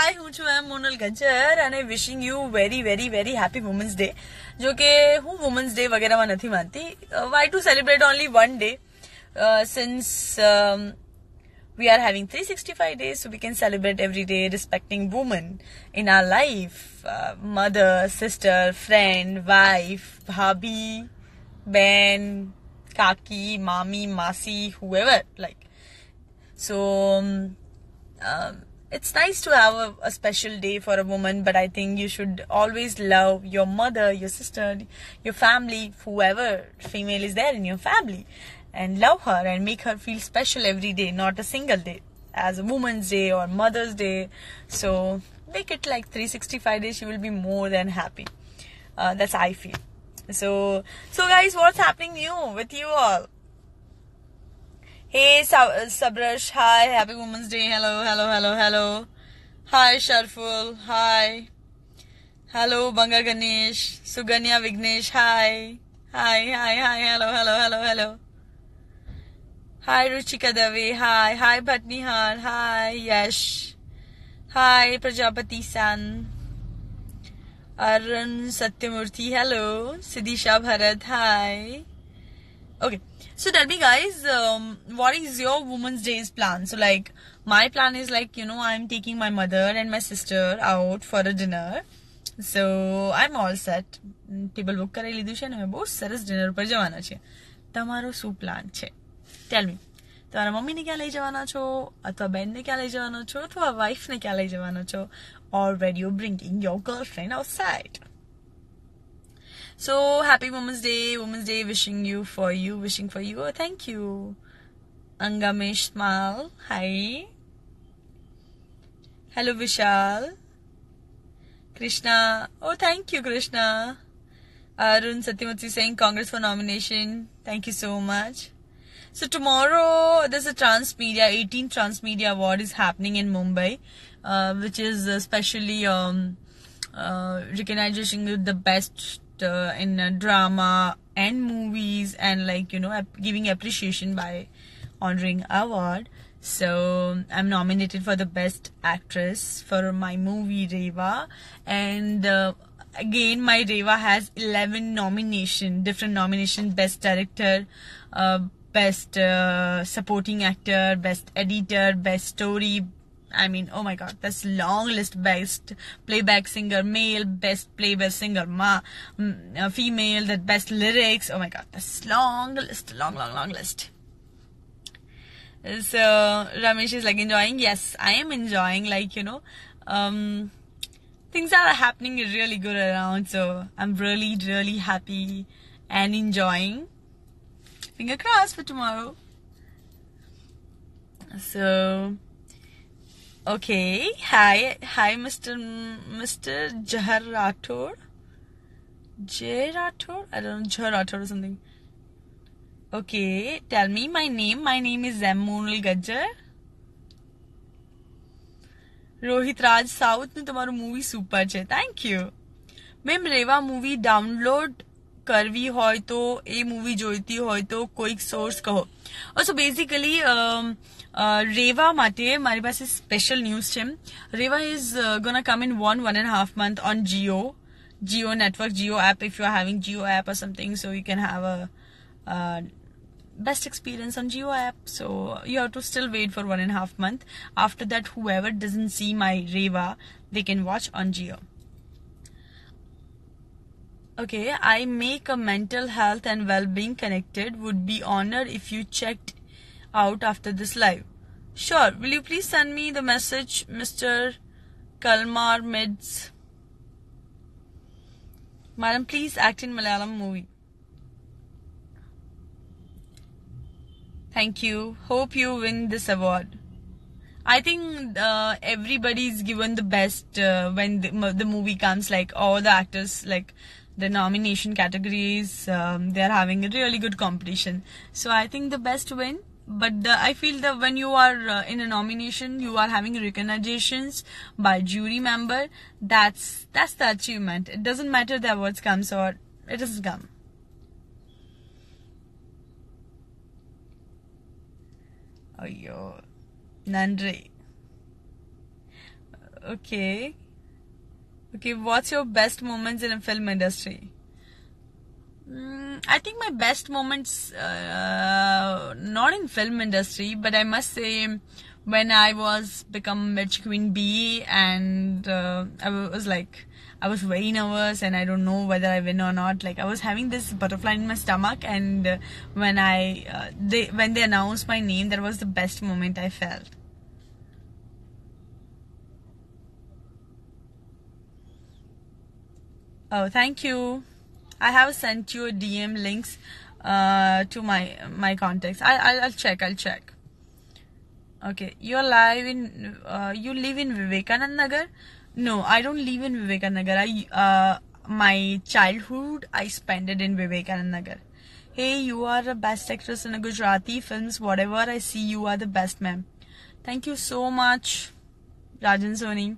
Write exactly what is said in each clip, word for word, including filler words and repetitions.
हाय हूँ છું मैं Monal Gajjar and I wishing you very very very happy Women's Day जो कि हूँ Women's Day वगैरह में नहीं मानती. uh, why to celebrate only one day uh, since um, we are having three hundred sixty-five days, so we can celebrate every day respecting women in our life, uh, mother, sister, friend, wife, bhabhi, ben, kaki, mami, masi, whoever, like. So um, um, it's nice to have a, a special day for a woman, but I think you should always love your mother, your sister, your family, whoever female is there in your family, and love her and make her feel special every day, not a single day as a Woman's Day or Mother's Day. So make it like three hundred sixty-five days. You will be more than happy. Uh, that's how I feel. So so guys, what's happening new with you all? Hey Sabrash, hi, happy Women's Day. Hello, hello, hello, hello. Hi Sharful, hi. Hello Banga Ganesh, Suganya Vignesh, hi. Hi, hi, hi, hello, hello, hello, hello. Hi Ruchika Dave, hi. Hi Bhatnihar, hi. Yash. Hi Prajapati San. Arun Satyamurthy, hello. Siddhisha Bharat, hi. Okay, so tell me guys, um, what is your Women's Day's plan? So like, my plan is like, you know, I'm taking my mother and my sister out for a dinner. So I'm all set. Table book કરી લીધું છે ને બહુ સરસ dinner પર જવાના છે. તમારો શું પ્લાન છે? Tell me. તમારા મમ્મીને ક્યાં લઈ જવાના છો? અથવા બેનને ક્યાં લઈ જવાના છો? અથવા વાઈફને ક્યાં લઈ જવાના છો? Or were you bringing your girlfriend outside? So happy Women's Day, Women's Day, wishing you for you, wishing for you. Oh, thank you. Angamesh smile. Hi. Hello Vishal. Krishna. Oh, thank you Krishna. Arun Satyamurthy saying congrats for nomination. Thank you so much. So tomorrow there's a Transmedia, eighteenth Transmedia Award is happening in Mumbai, uh, which is especially um, uh, recognizing the best Uh, in uh, drama and movies, and like, you know, ap- giving appreciation by honoring award. So I'm nominated for the best actress for my movie Reva, and uh, again my Reva has eleven nomination, different nomination: best director, uh, best uh, supporting actor, best editor, best story. I mean, oh my god, that's long list. Best playback singer male, best playback singer ma uh, female, that best lyrics. Oh my god, that's long list, long long long list. So Ramesh is like enjoying. Yes, I am enjoying. Like, you know, um, things are happening really good around. So I'm really really happy and enjoying. Finger crossed for tomorrow. So. Okay, hi, hi, Mister M- Mister Jahar Rathod, Jay Rathod, I don't know, Jahar Rathod or something. Okay, tell me my name. My name is Monal Gajjar. Rohit Raj South ने तुम्हारो movie super છે. Thank you. Ma'am રેવા movie download કરવી હોય તો એ movie જોઈતી હોય તો કોઈક source કહો. Also basically um, uh, Reva માટે મારી પાસે special news છે. Reva is uh, gonna come in one one and a half month on Jio, Jio network, Jio app. If you are having Jio app or something, so you can have a uh, best experience on Jio app. So you have to still wait for one and a half month. After that, whoever doesn't see my Reva, they can watch on Jio. Okay, I make a mental health and well-being connected. Would be honored if you checked out after this live. Sure. Will you please send me the message, Mister Kalmar Mids? Madam, please act in Malayalam movie. Thank you. Hope you win this award. I think uh, everybody is given the best uh, when the, the movie comes. Like all the actors, like the nomination categories, um, they are having a really good competition. So I think the best win. But the, I feel that when you are uh, in a nomination, you are having recognitions by jury member. That's that's the achievement. It doesn't matter the awards comes or it doesn't come. Ayyo, Nandri. Okay. Okay, what's your best moments in a film industry? Mm, I think my best moments, uh, not in film industry, but I must say when I was become Mirchi Queen B, and uh, I was like, I was very nervous and I don't know whether I win or not. Like I was having this butterfly in my stomach, and uh, when I uh, they when they announced my name, that was the best moment I felt. Oh, thank you. I have sent you a D M links uh, to my my contacts. I I'll, I'll check. I'll check. Okay, you're live in. Uh, you live in Vivekanand Nagar? No, I don't live in Vivekanand Nagar. I uh, my childhood I spent it in Vivekanand Nagar. Hey, you are the best actress in a Gujarati films. Whatever I see, you are the best, ma'am. Thank you so much, Rajan Soni.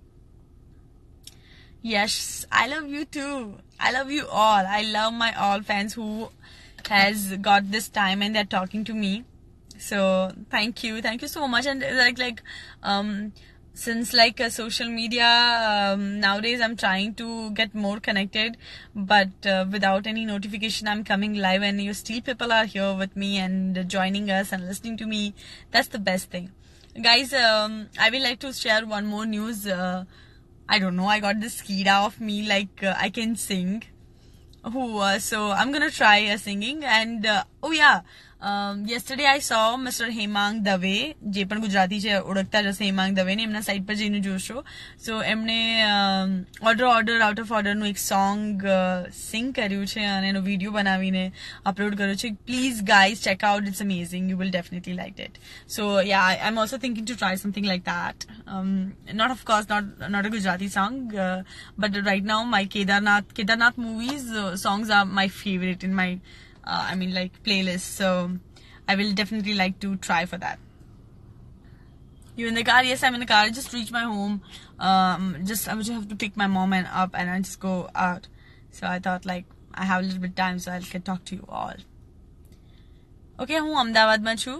Yes, I love you too. I love you all. I love my all fans who has got this time and they're talking to me. So thank you, thank you so much. And like like um since like uh, social media um, nowadays, I'm trying to get more connected, but uh, without any notification, I'm coming live, and you still people are here with me and joining us and listening to me. That's the best thing, guys. Um, I will like to share one more news. Uh, I don't know. I got this skida of me, like uh, I can sing. Who? Uh, so I'm gonna try uh, singing. And uh, oh yeah, um, yesterday I saw Mister Hemang Dave, જે પણ ગુજરાતી છે ઓળખતા જશે હેમાંગ દવેને, એમના site પર જઈને જોશો. સો એમણે ઓર્ડર ઓર્ડર આઉટ ઓફ ઓર્ડરનું એક સોંગ સિંગ કર્યું છે અને એનો વિડીયો બનાવીને અપલોડ કર્યો છે. Please guys check out, it's amazing. You will definitely like it. So yeah, I, I'm also thinking to try something like that. Um, not of course not not a Gujarati song, uh, but right now my Kedarnath Kedarnath movies uh, songs are my favorite in my uh, I mean like playlist. So I will definitely like to try for that. You in the car? Yes, I'm in the car. I just reached my home. Um, just I would just have to pick my mom and up, and I just go out. So I thought like I have a little bit of time, so I can talk to you all. Okay, હું અમદાવાદમાં છું.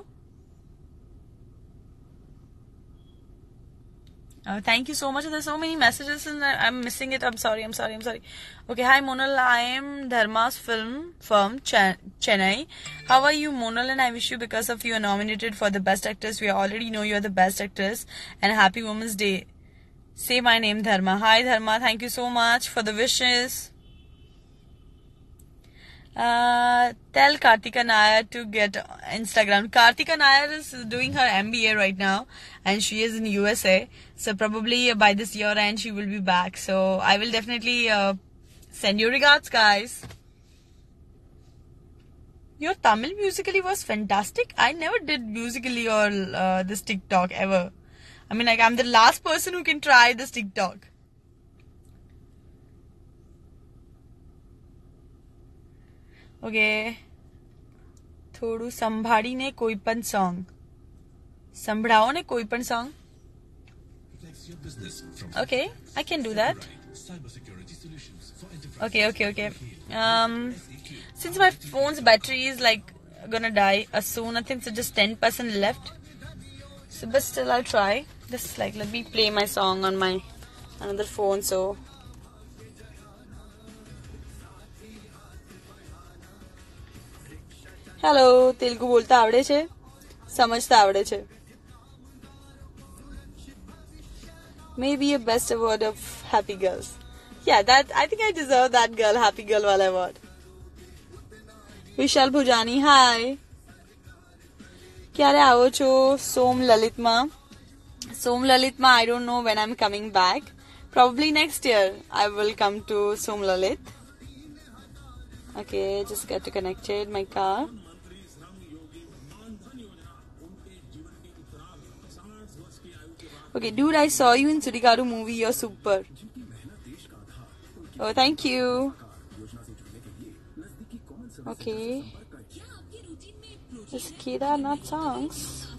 Oh, thank you so much. There's so many messages and I'm missing it. I'm sorry. I'm sorry. I'm sorry. Okay. Hi, Monal. I am Dharma's film firm, Ch- Chennai. How are you, Monal? And I wish you, because of you are nominated for the best actress. We already know you are the best actress. And happy Women's Day. Say my name, Dharma. Hi, Dharma. Thank you so much for the wishes. Uh, tell Kartika Nair to get Instagram. Kartika Nair is doing her M B A right now, and she is in U S A. So probably by this year end she will be back. So I will definitely uh, send you regards, guys. Your Tamil Musical.ly was fantastic. I never did Musical.ly or uh, this TikTok ever. I mean, like I'm the last person who can try this TikTok. Okay, થોડું સંભાળીને કોઈ પણ song. સંભળાવો ને કોઈ પણ song. Okay, I can do that. Okay, okay, okay. Um, since my phone's battery is like gonna die uh, soon, I think so just ten percent left. So, but still I'll try. Just like let me play my song on my another phone. So. Hello, Telugu બોલતા આવડે છે? સમજતા આવડે છે? Maybe a best award of Happy Girls. Yeah, that I think I deserve that girl Happy Girl wala award. Vishal ભુજાની, hi. ક્યારે આવો છો? સોમ લલિતમાં. સોમ લલિતમાં I don't know when I'm coming back. Probably next year I will come to Som Lalit. Okay, just get connected my car. Okay, dude, I saw you in Sudikaru movie. You're super. Oh, thank you. Okay. This Kedarnath songs.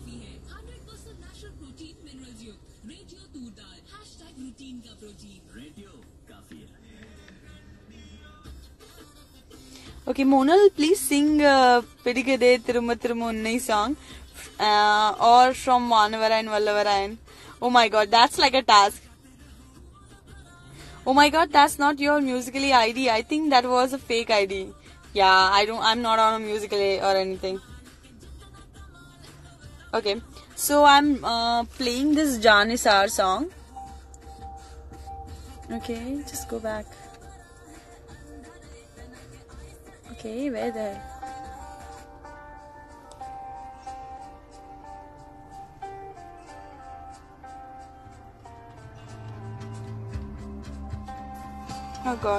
Okay, Monal, please sing uh, Pedigade Tiruma Tiruma Unnai song uh, or from Vanavarayan Vallavarayan. Oh my god, that's like a task. Oh my god, that's not your Musical.ly I D. I think that was a fake I D. Yeah, I don't. I'm not on a Musical.ly or anything. Okay, so I'm uh, playing this Jaan Nisaar song. Okay, just go back. Okay, where there? Oh God.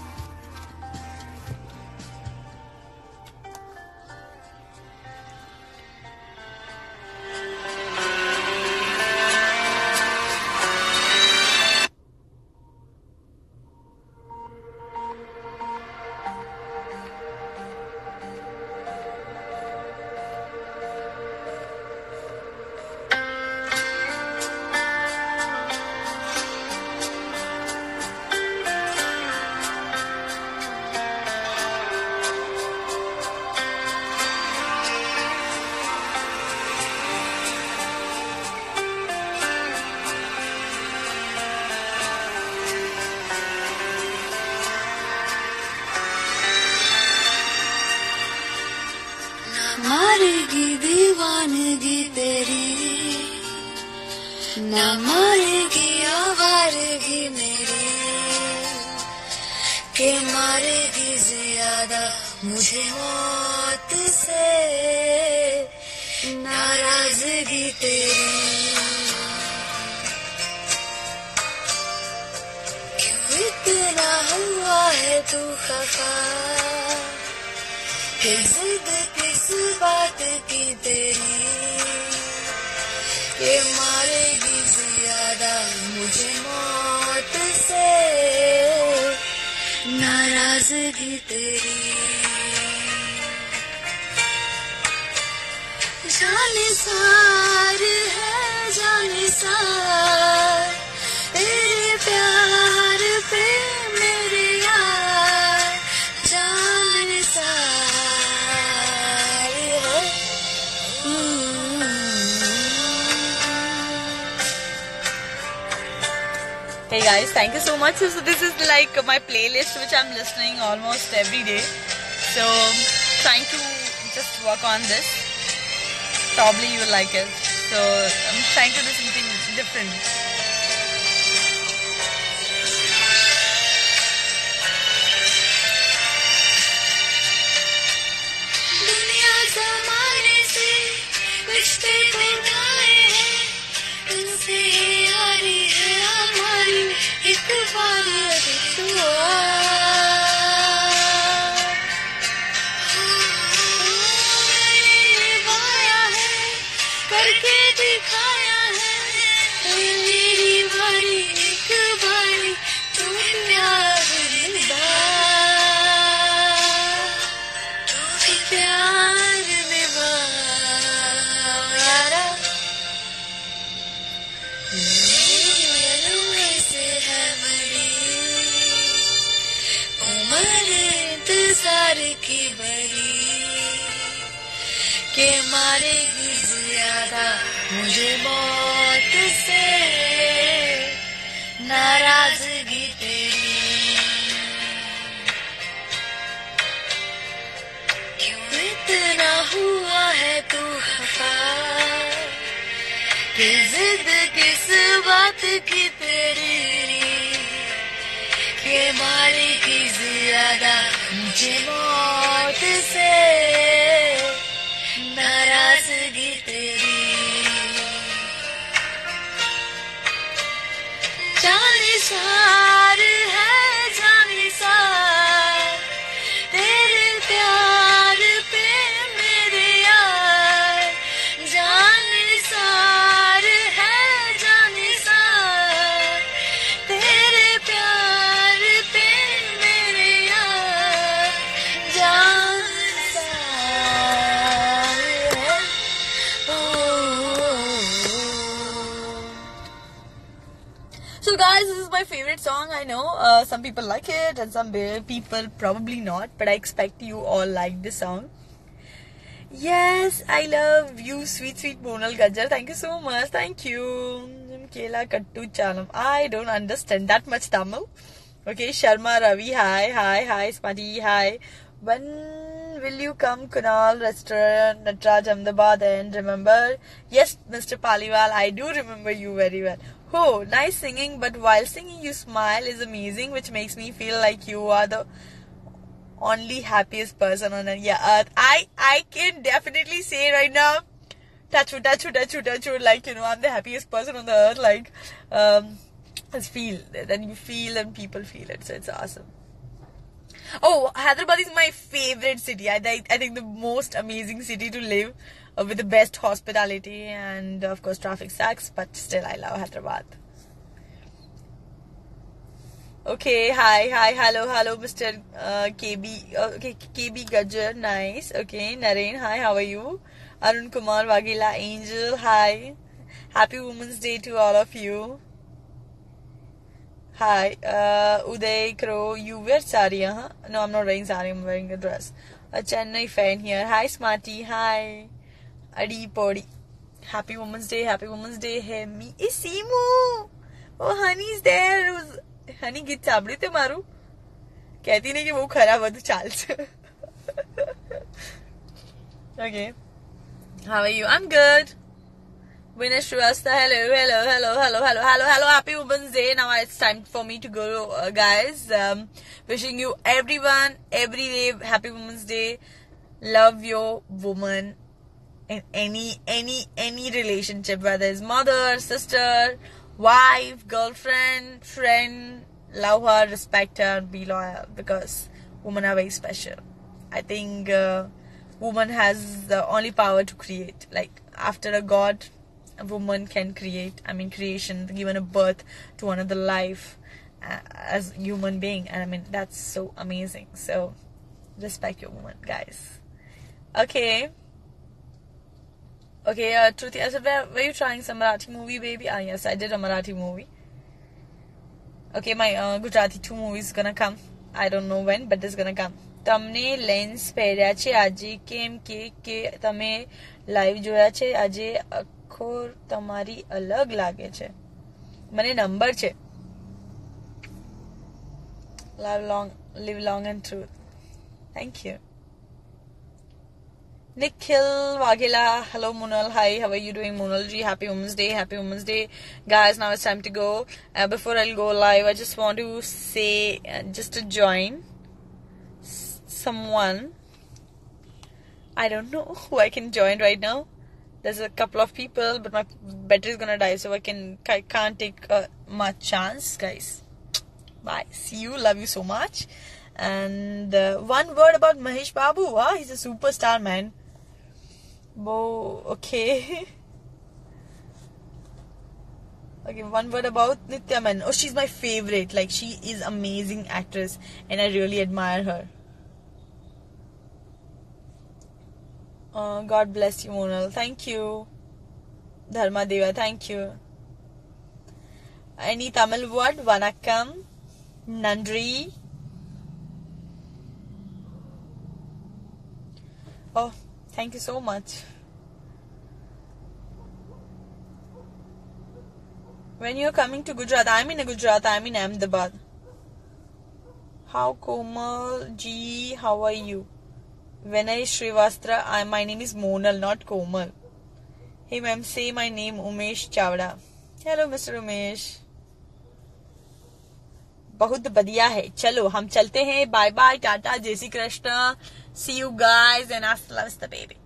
मारेगी दीवानगी तेरी, ना मारेगी आवारगी मेरी, के मारेगी ज्यादा मुझे मौत से नाराजगी तेरी। क्यों इतना हुआ है तू खफा, कि जिद किस बात की तेरी, के मारेगी ज्यादा मुझे मौत से नाराजगी तेरी। जानिसार है जानिसार तेरे प्यार पे मेरे यार, जानिसार है। Hey guys, thank you so much. So this is like my playlist which I'm listening almost every day. So trying to just work on this. Probably you will like it. So I'm trying to do something different. दुनिया ज़माने से रिश्ते बनाए हैं, तुमसे यारी है हमारी, एक बार तो करके दिखाया है, मेरी बारी एक बारी तू प्यार निभा, तू प्यार निभा। मेरे से है बड़ी उम्र इंतजार की बड़ी, के मारेगी ज्यादा मुझे मौत से नाराजगी तेरी। क्यों इतना हुआ है तू खफा, कि जिद किस बात की तेरी, के मारेगी ज्यादा मुझे मौत से नाराजगी तेरी। जानिसार है जानिसार तेरे प्यार पे मेरे यार, जानिसार है जानिसार तेरे प्यार पे मेरे यार, Jannisar. So guys, this is my favorite song. I know uh, some people like it and some people probably not, but I expect you all like this song. Yes, I love you, sweet sweet Monal Gajjar. Thank you so much. Thank you. Kela Kattu Chalam. I don't understand that much Tamil. Okay, Sharma Ravi, hi, hi, hi, Smati, hi. When will you come, Kunal Restaurant, Natraj Ahmedabad? And remember, yes, Mister Paliwal, I do remember you very well. Oh, nice singing, but while singing, you smile is amazing, which makes me feel like you are the only happiest person on the earth. I, I can definitely say right now, touch wood, touch wood, touch wood, touch wood, like, you know, I'm the happiest person on the earth. Like, um, just feel, then you feel and people feel it, so it's awesome. Oh, Hyderabad is my favorite city. I, I, I think the most amazing city to live, uh, with the best hospitality, and of course traffic sucks, but still I love Hyderabad. Okay, hi, hi, hello, hello, Mister Uh, K B, uh, okay, K B Gajar, nice. Okay, Naren, hi, how are you? Arun Kumar Wagila, Angel, hi. Happy Women's Day to all of you. Hi, uh, Uday Crow, you wear sari, huh? No, I'm not wearing sari, I'm wearing a dress. A Chennai fan here. Hi, Smarty, hi. Adi Podi. Happy Women's Day, Happy Women's Day. Hey, me. Is Simu. Oh, Honey's there. Who's... Honey, git sabri te maru. कहती नहीं कि वो खराब है तो चाल से. Okay. How are you? I'm good. Vinay Shrivastava, hello, hello, hello, hello, hello, hello, hello. Happy Women's Day. Now it's time for me to go, uh, guys. Um, wishing you everyone, every day, Happy Women's Day. Love your woman in any, any, any relationship, whether it's mother, sister, wife, girlfriend, friend. Love her, respect her, be loyal, because women are very special. I think uh, woman has the only power to create. Like, after a god, a woman can create. I mean, creation, given a birth to another life uh, as a human being. And I mean, that's so amazing. So, respect your woman, guys. Okay. Okay, uh, Truthi, I said, were, were you trying some Marathi movie, baby? Ah, yes, I did a Marathi movie. Okay, my uh, Gujarati two movies gonna come. I don't know when, but it's gonna come. તમને lens પહેર્યા છે આજે કેમ કે કે તમે live જોયા છે આજે આખો તમારી અલગ લાગે છે મને નંબર છે live long live long and true. Thank you. Nikhil Wagila, hello Munal, hi, how are you doing Munal ji? Happy Women's Day, Happy Women's Day. Guys, now it's time to go. Uh, before I'll go live, I just want to say, uh, just to join someone. I don't know who I can join right now. There's a couple of people, but my battery is gonna die, so I can I can't take uh, much chance, guys. Bye. See you. Love you so much. And uh, one word about Mahesh Babu. Huh? He's a superstar, man. Bo, okay. Okay, one word about Nitya Menon. Oh, she's my favorite. Like, she is amazing actress, and I really admire her. Uh, God bless you, Monal. Thank you. Dharma Deva, thank you. Any Tamil word? Vanakkam. Nandri. Oh, thank you so much. When you're coming to Gujarat, I'm in Gujarat, I'm in Ahmedabad. How Komal Ji, how are you? Vinay Shrivastava, I, my name is Monal, not Komal. Hey ma'am, say my name, Umesh Chavda. Hello Mister Umesh. बहुत बढ़िया है. चलो हम चलते हैं. Bye bye, Tata, जय Shri Krishna. See you guys and hasta la vista, baby.